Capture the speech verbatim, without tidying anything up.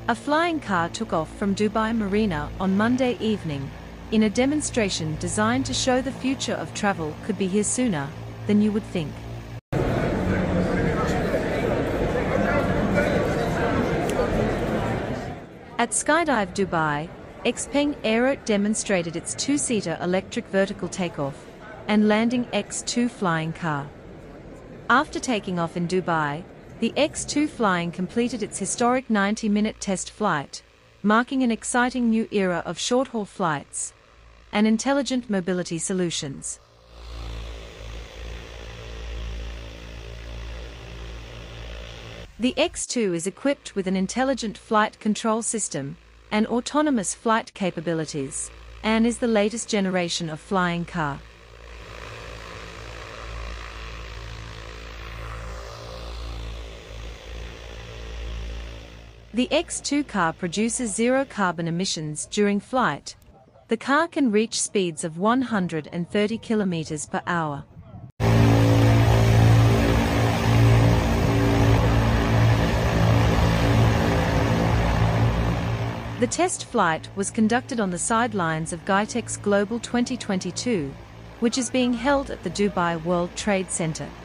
A flying car took off from Dubai Marina on Monday evening, in a demonstration designed to show the future of travel could be here sooner than you would think. At Skydive Dubai, Xpeng Aero demonstrated its two-seater electric vertical takeoff and landing X two flying car. After taking off in Dubai, the X two flying completed its historic ninety-minute test flight, marking an exciting new era of short-haul flights and intelligent mobility solutions. The X two is equipped with an intelligent flight control system and autonomous flight capabilities, and is the latest generation of flying car. The X two car produces zero carbon emissions during flight. The car can reach speeds of one hundred thirty kilometers per hour. The test flight was conducted on the sidelines of GITEX Global twenty twenty-two, which is being held at the Dubai World Trade Center.